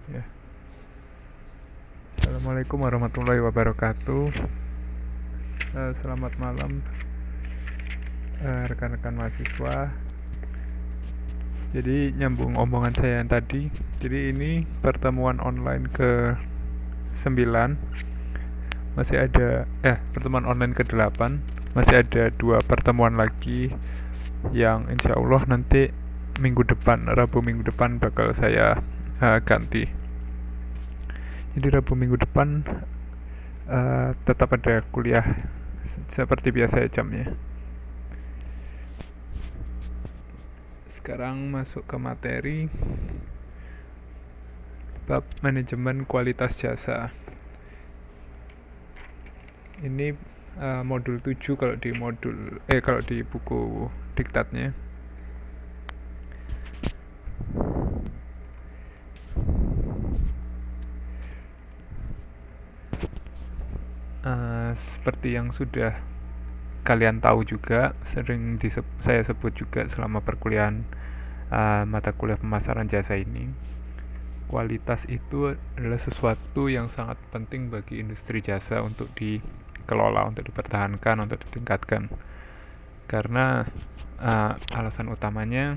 Ya. Assalamualaikum warahmatullahi wabarakatuh. Selamat malam rekan-rekan mahasiswa. Jadi nyambung omongan saya yang tadi. Jadi ini pertemuan online ke 9. Masih ada pertemuan online ke 8. Masih ada 2 pertemuan lagi yang insya Allah nanti Rabu minggu depan bakal saya ganti. Jadi Rabu minggu depan tetap ada kuliah seperti biasa ya jamnya. Sekarang masuk ke materi bab manajemen kualitas jasa. Ini modul 7 kalau di buku diktatnya. Seperti yang sudah kalian tahu juga, sering saya sebut juga selama perkuliahan mata kuliah pemasaran jasa ini, kualitas itu adalah sesuatu yang sangat penting bagi industri jasa untuk dikelola, untuk dipertahankan, untuk ditingkatkan. Karena alasan utamanya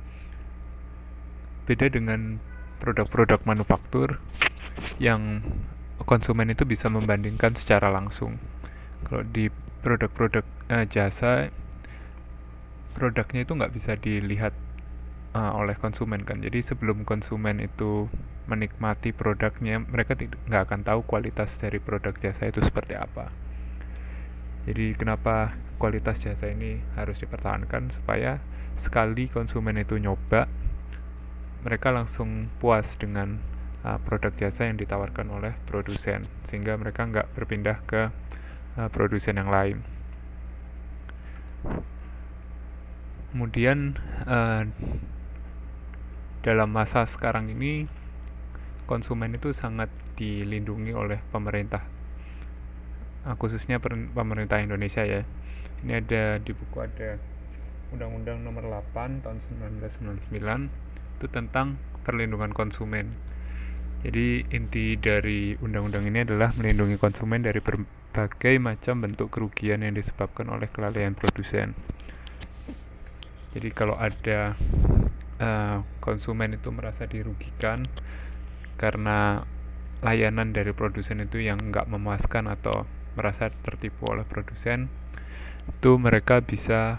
beda dengan produk-produk manufaktur yang konsumen itu bisa membandingkan secara langsung. Kalau di produk-produk jasa, produknya itu nggak bisa dilihat oleh konsumen kan. Jadi sebelum konsumen itu menikmati produknya, mereka nggak akan tahu kualitas dari produk jasa itu seperti apa. Jadi kenapa kualitas jasa ini harus dipertahankan, supaya sekali konsumen itu nyoba, mereka langsung puas dengan produk jasa yang ditawarkan oleh produsen, sehingga mereka nggak berpindah ke produsen yang lain. Kemudian dalam masa sekarang ini, konsumen itu sangat dilindungi oleh pemerintah, khususnya pemerintah Indonesia ya. Ini ada di buku, ada Undang-Undang Nomor 8 tahun 1999 itu tentang perlindungan konsumen. Jadi inti dari undang-undang ini adalah melindungi konsumen dari berbagai macam bentuk kerugian yang disebabkan oleh kelalaian produsen. Jadi kalau ada konsumen itu merasa dirugikan karena layanan dari produsen itu yang nggak memuaskan atau merasa tertipu oleh produsen, itu mereka bisa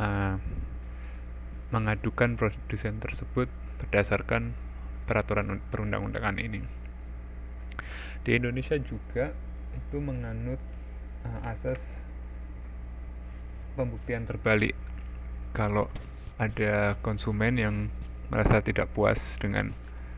mengadukan produsen tersebut berdasarkan peraturan perundang-undangan ini. Di Indonesia juga itu menganut asas pembuktian terbalik. Kalau ada konsumen yang merasa tidak puas dengan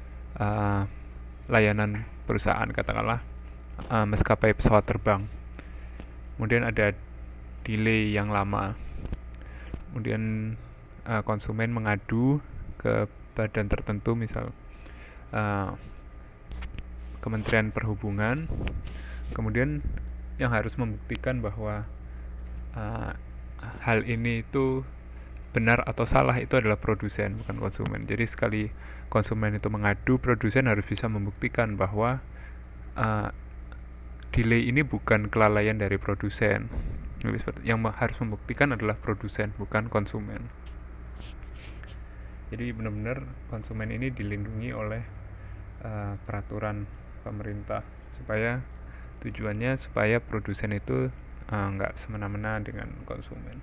layanan perusahaan, katakanlah maskapai pesawat terbang, kemudian ada delay yang lama, kemudian konsumen mengadu ke badan tertentu, misal Kementerian Perhubungan, kemudian yang harus membuktikan bahwa hal ini itu benar atau salah itu adalah produsen, bukan konsumen. Jadi sekali konsumen itu mengadu, produsen harus bisa membuktikan bahwa delay ini bukan kelalaian dari produsen. Yang harus membuktikan adalah produsen, bukan konsumen. Jadi benar-benar konsumen ini dilindungi oleh peraturan pemerintah, tujuannya supaya produsen itu nggak semena-mena dengan konsumen.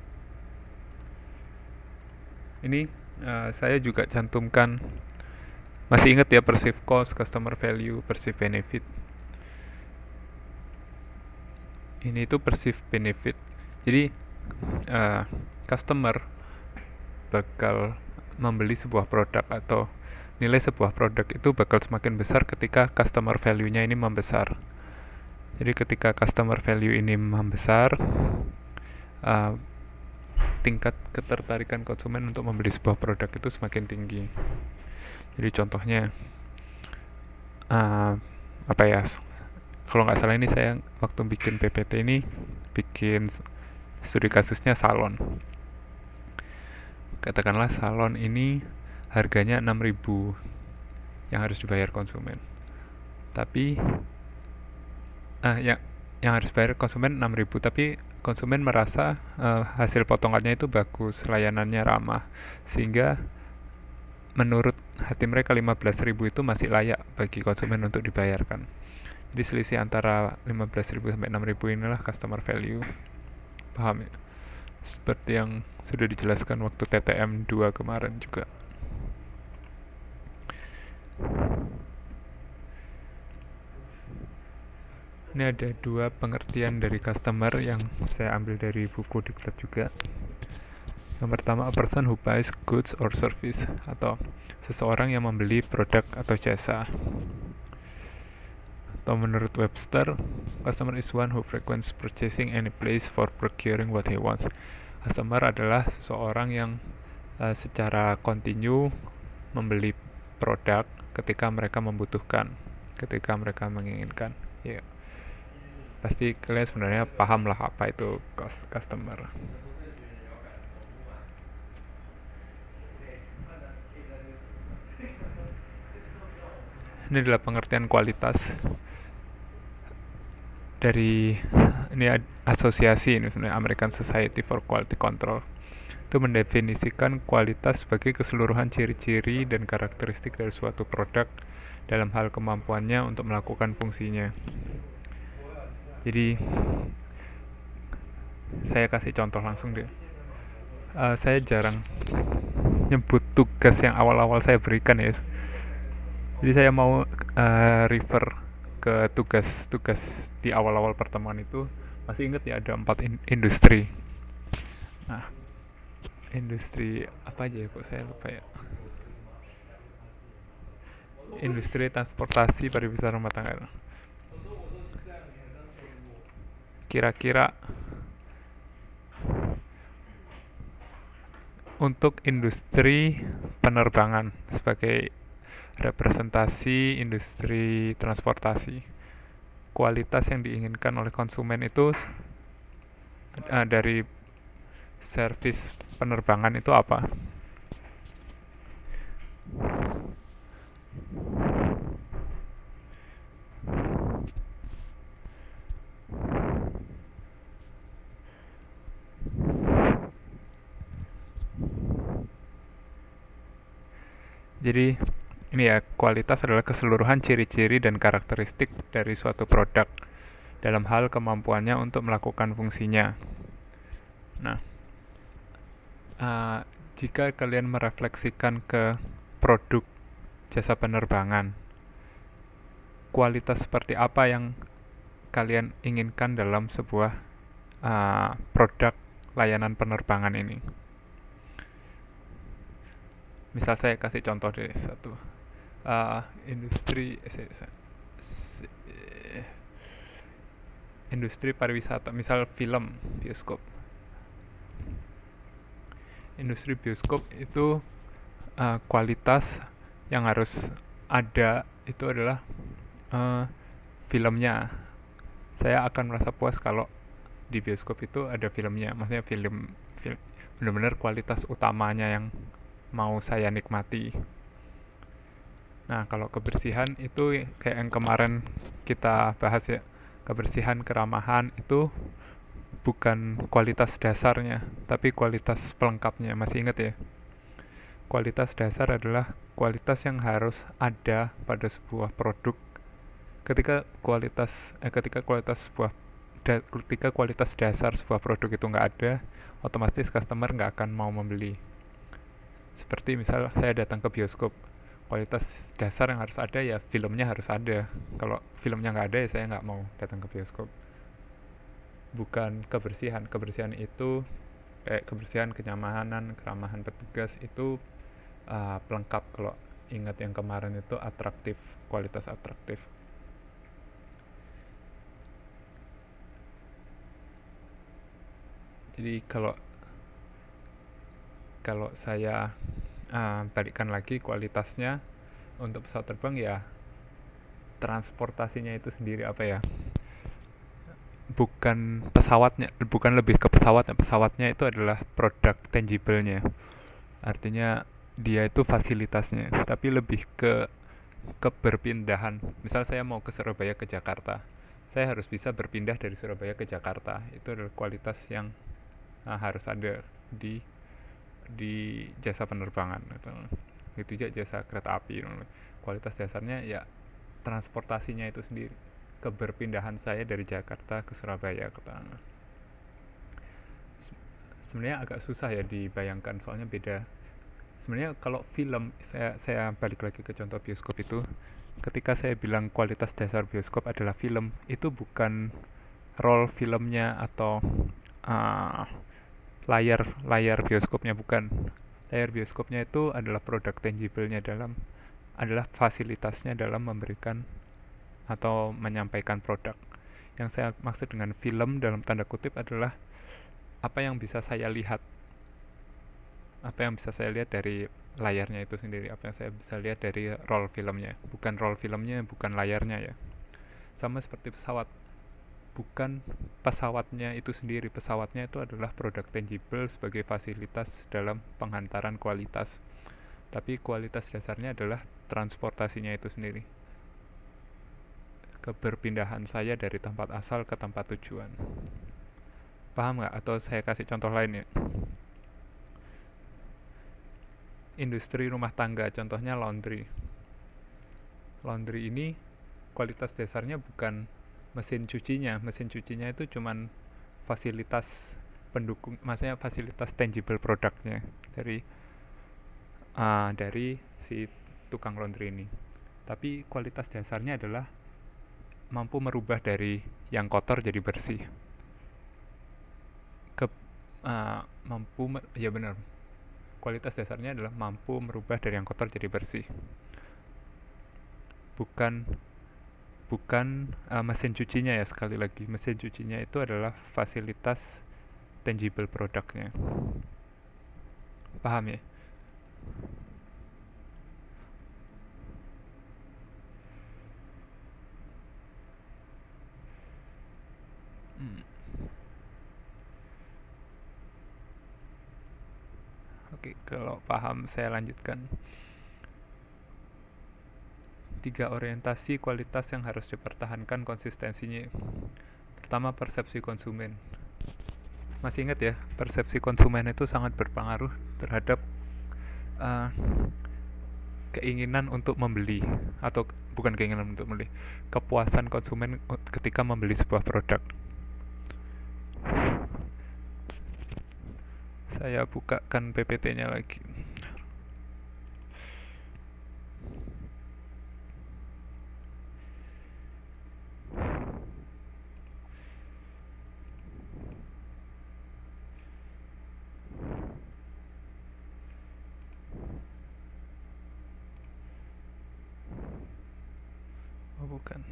Ini saya juga cantumkan, masih ingat ya, perceived cost, customer value, perceived benefit. Ini itu perceived benefit. Jadi customer bakal membeli sebuah produk, atau nilai sebuah produk itu bakal semakin besar ketika customer value-nya ini membesar. Jadi ketika customer value ini membesar, tingkat ketertarikan konsumen untuk membeli sebuah produk itu semakin tinggi. Jadi contohnya kalau nggak salah ini saya waktu bikin PPT ini bikin studi kasusnya salon. Katakanlah salon ini harganya 6.000. yang harus dibayar konsumen. Tapi yang harus bayar konsumen 6.000, tapi konsumen merasa hasil potongannya itu bagus, layanannya ramah, sehingga menurut hati mereka 15.000 itu masih layak bagi konsumen untuk dibayarkan. Jadi selisih antara 15.000 sampai 6.000 inilah customer value. Paham ya? Seperti yang sudah dijelaskan waktu TTM 2 kemarin juga. Ini ada 2 pengertian dari customer yang saya ambil dari buku diktat juga. Yang pertama, a person who buys goods or service, atau seseorang yang membeli produk atau jasa. Atau menurut Webster, customer is one who frequents purchasing any place for procuring what he wants. Customer adalah seseorang yang secara kontinu membeli produk ketika mereka membutuhkan, ketika mereka menginginkan. Ya, pasti kalian sebenarnya paham lah apa itu customer. Ini adalah pengertian kualitas dari ini asosiasi ini sebenarnya, American Society for Quality Control. Itu mendefinisikan kualitas sebagai keseluruhan ciri-ciri dan karakteristik dari suatu produk dalam hal kemampuannya untuk melakukan fungsinya. Jadi saya kasih contoh langsung deh. Saya jarang nyebut tugas yang awal-awal saya berikan ya. Jadi saya mau refer ke tugas-tugas di awal-awal pertemuan itu. Masih ingat ya, ada 4 industri. Nah, industri apa aja ya, kok saya lupa ya. Industri transportasi, pariwisata, rumah tangga. Kira-kira untuk industri penerbangan sebagai representasi industri transportasi, kualitas yang diinginkan oleh konsumen itu dari servis penerbangan itu apa? Jadi ini ya, kualitas adalah keseluruhan ciri-ciri dan karakteristik dari suatu produk dalam hal kemampuannya untuk melakukan fungsinya. Nah, jika kalian merefleksikan ke produk jasa penerbangan, kualitas seperti apa yang kalian inginkan dalam sebuah produk layanan penerbangan ini? Misal saya kasih contoh deh satu. Industri pariwisata, misal film, bioskop. Industri bioskop itu kualitas yang harus ada itu adalah filmnya. Saya akan merasa puas kalau di bioskop itu ada filmnya, maksudnya film benar-benar kualitas utamanya yang mau saya nikmati. Nah, kalau kebersihan itu kayak yang kemarin kita bahas ya, kebersihan, keramahan itu bukan kualitas dasarnya, tapi kualitas pelengkapnya. Masih ingat ya? Kualitas dasar adalah kualitas yang harus ada pada sebuah produk. Ketika kualitas dasar sebuah produk itu nggak ada, otomatis customer nggak akan mau membeli. Seperti misal saya datang ke bioskop, kualitas dasar yang harus ada ya filmnya harus ada. Kalau filmnya nggak ada ya saya nggak mau datang ke bioskop. Bukan kebersihan itu kayak kebersihan, kenyamanan, keramahan petugas itu pelengkap. Kalau ingat yang kemarin itu atraktif, kualitas atraktif. Jadi kalau saya balikkan lagi kualitasnya untuk pesawat terbang ya transportasinya itu sendiri apa ya, bukan pesawatnya, bukan lebih ke pesawatnya itu adalah produk tangible-nya, artinya dia itu fasilitasnya, tapi lebih ke keberpindahan. Misal saya mau ke Surabaya ke Jakarta, saya harus bisa berpindah dari Surabaya ke Jakarta. Itu adalah kualitas yang harus ada di jasa penerbangan gitu. Itu juga jasa kereta api. Kualitas dasarnya ya transportasinya itu sendiri, keberpindahan saya dari Jakarta ke Surabaya kota. Sebenarnya agak susah ya dibayangkan, soalnya beda. Sebenarnya kalau film, saya balik lagi ke contoh bioskop itu, ketika saya bilang kualitas dasar bioskop adalah film, itu bukan roll filmnya atau uh, layar bioskopnya, bukan. Layar bioskopnya itu adalah produk tangible-nya, adalah fasilitasnya dalam memberikan atau menyampaikan produk. Yang saya maksud dengan film dalam tanda kutip adalah apa yang bisa saya lihat, dari layarnya itu sendiri, apa yang saya bisa lihat dari roll filmnya, bukan layarnya ya. Sama seperti pesawat, bukan pesawatnya itu sendiri, pesawatnya itu adalah produk tangible sebagai fasilitas dalam penghantaran kualitas, tapi kualitas dasarnya adalah transportasinya itu sendiri, keberpindahan saya dari tempat asal ke tempat tujuan. Paham nggak? Atau saya kasih contoh lain ya. Industri rumah tangga, contohnya laundry. Laundry ini kualitas dasarnya bukan mesin cucinya. Mesin cucinya itu cuman fasilitas pendukung, maksudnya fasilitas tangible produknya dari si tukang laundry ini. Tapi kualitas dasarnya adalah mampu merubah dari yang kotor jadi bersih. Ya benar. Kualitas dasarnya adalah mampu merubah dari yang kotor jadi bersih. Bukan mesin cucinya ya, sekali lagi. Mesin cucinya itu adalah fasilitas tangible produknya. Paham ya? Oke, kalau paham saya lanjutkan. 3 orientasi kualitas yang harus dipertahankan konsistensinya. Pertama, persepsi konsumen. Masih ingat ya, persepsi konsumen itu sangat berpengaruh terhadap keinginan untuk membeli, atau bukan keinginan untuk membeli, kepuasan konsumen ketika membeli sebuah produk. Saya bukakan PPT-nya lagi. Oh, bukan.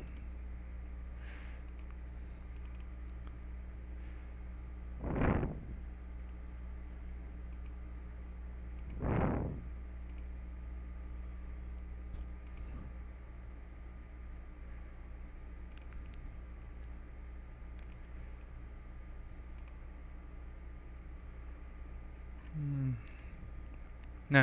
Nah,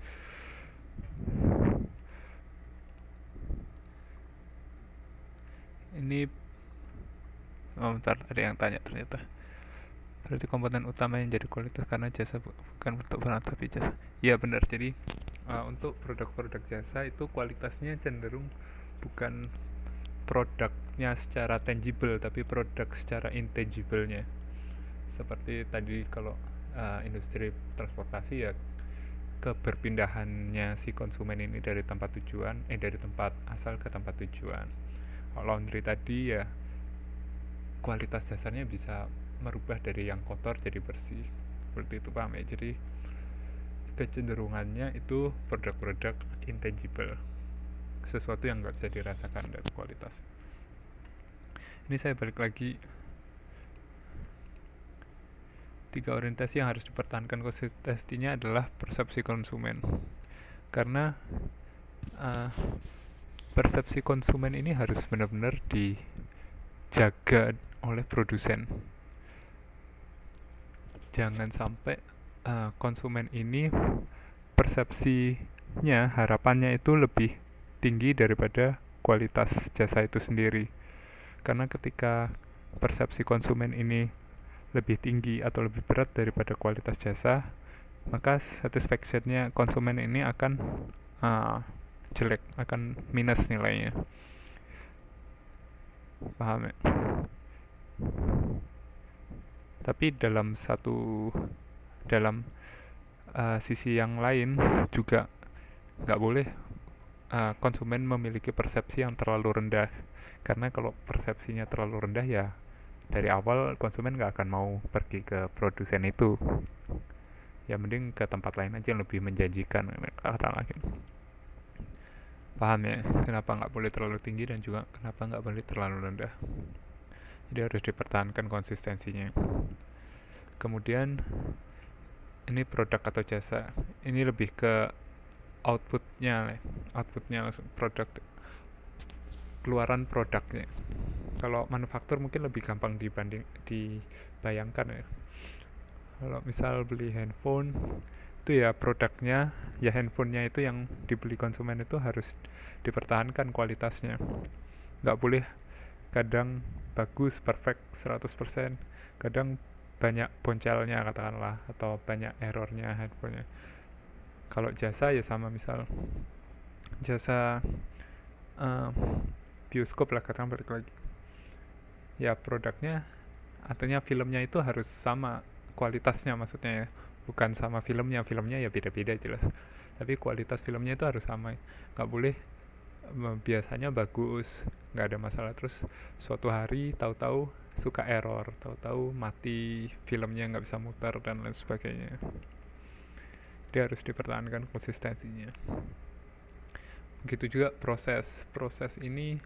ini bentar, ada yang tanya ternyata. Berarti komponen utama yang jadi kualitas karena jasa bukan untuk barang tapi jasa. Iya benar. Jadi untuk produk-produk jasa itu kualitasnya cenderung bukan produknya secara tangible, tapi produk secara intangible-nya. Seperti tadi kalau industri transportasi ya, keberpindahannya si konsumen ini dari tempat asal ke tempat tujuan. Kalau laundry tadi ya, kualitas dasarnya bisa merubah dari yang kotor jadi bersih, seperti itu, paham ya? Jadi kecenderungannya itu produk-produk intangible, sesuatu yang nggak bisa dirasakan dari kualitas. Ini saya balik lagi, 3 orientasi yang harus dipertahankan konsistensinya adalah persepsi konsumen, karena persepsi konsumen ini harus benar-benar dijaga oleh produsen. Jangan sampai konsumen ini persepsinya, harapannya itu lebih tinggi daripada kualitas jasa itu sendiri. Karena ketika persepsi konsumen ini lebih tinggi atau lebih berat daripada kualitas jasa, maka satisfaction-nya konsumen ini akan jelek, akan minus nilainya. Paham ya? Tapi dalam sisi yang lain juga nggak boleh konsumen memiliki persepsi yang terlalu rendah, karena kalau persepsinya terlalu rendah ya dari awal konsumen nggak akan mau pergi ke produsen itu, ya mending ke tempat lain aja yang lebih menjanjikan, kata lagi. Paham ya kenapa nggak boleh terlalu tinggi dan juga kenapa nggak boleh terlalu rendah. Jadi harus dipertahankan konsistensinya. Kemudian ini produk atau jasa, ini lebih ke outputnya langsung produk, keluaran produknya. Kalau manufaktur mungkin lebih gampang dibayangkan ya. Kalau misal beli handphone itu ya produknya, ya handphonenya itu yang dibeli konsumen itu harus dipertahankan kualitasnya. Nggak boleh kadang bagus, perfect 100%, kadang banyak boncelnya katakanlah, atau banyak errornya handphonenya. Kalau jasa ya sama, misal jasa bioskop lah katakan, balik lagi ya produknya, artinya filmnya itu harus sama kualitasnya, maksudnya ya, bukan sama filmnya ya beda-beda jelas, tapi kualitas filmnya itu harus sama, nggak boleh biasanya bagus, nggak ada masalah, terus suatu hari tahu-tahu suka error, tahu-tahu mati filmnya, nggak bisa muter dan lain sebagainya. Dia harus dipertahankan konsistensinya. Begitu juga proses ini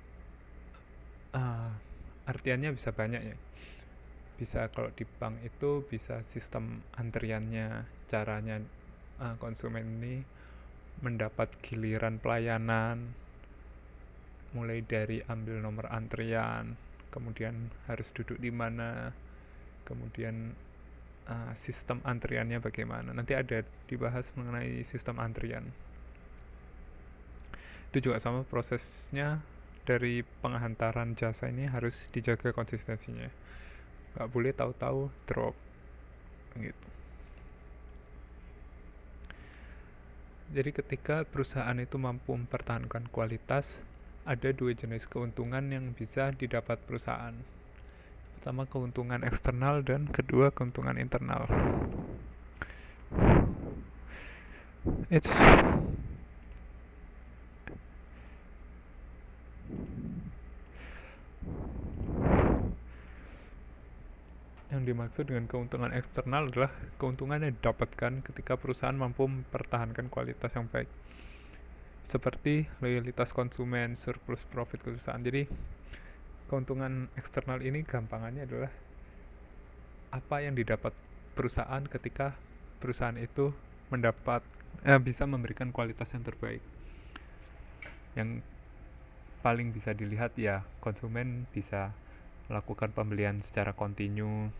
artiannya bisa banyak ya. Bisa kalau di bank itu bisa sistem antriannya, caranya konsumen ini mendapat giliran pelayanan, mulai dari ambil nomor antrian, kemudian harus duduk di mana, kemudian sistem antriannya bagaimana. Nanti ada dibahas mengenai sistem antrian. Itu juga sama prosesnya, dari penghantaran jasa ini harus dijaga konsistensinya, nggak boleh tahu-tahu drop gitu. Jadi ketika perusahaan itu mampu mempertahankan kualitas, ada dua jenis keuntungan yang bisa didapat perusahaan. Pertama, keuntungan eksternal, dan kedua, keuntungan internal. Yang dimaksud dengan keuntungan eksternal adalah keuntungan yang didapatkan ketika perusahaan mampu mempertahankan kualitas yang baik, seperti loyalitas konsumen, surplus profit perusahaan. Jadi keuntungan eksternal ini gampangannya adalah apa yang didapat perusahaan ketika perusahaan itu bisa memberikan kualitas yang terbaik. Yang paling bisa dilihat ya, konsumen bisa melakukan pembelian secara kontinu.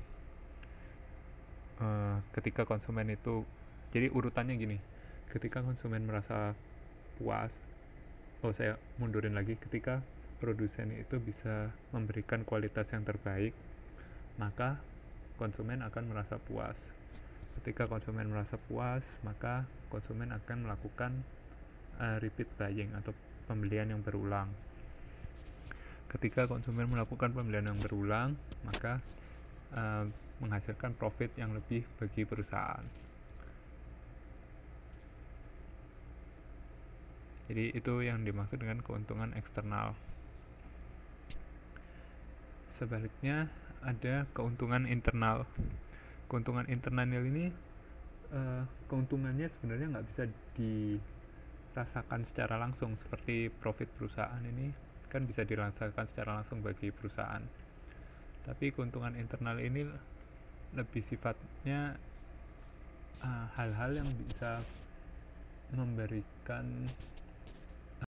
Ketika konsumen itu, jadi urutannya gini, ketika konsumen merasa puas, saya mundurin lagi, ketika produsen itu bisa memberikan kualitas yang terbaik, maka konsumen akan merasa puas. Ketika konsumen merasa puas, maka konsumen akan melakukan repeat buying atau pembelian yang berulang. Ketika konsumen melakukan pembelian yang berulang, maka menghasilkan profit yang lebih bagi perusahaan. Jadi itu yang dimaksud dengan keuntungan eksternal. Sebaliknya ada keuntungan internal. Keuntungan internal ini keuntungannya sebenarnya nggak bisa dirasakan secara langsung, seperti profit perusahaan ini kan bisa dirasakan secara langsung bagi perusahaan. Tapi keuntungan internal ini lebih sifatnya hal-hal yang bisa memberikan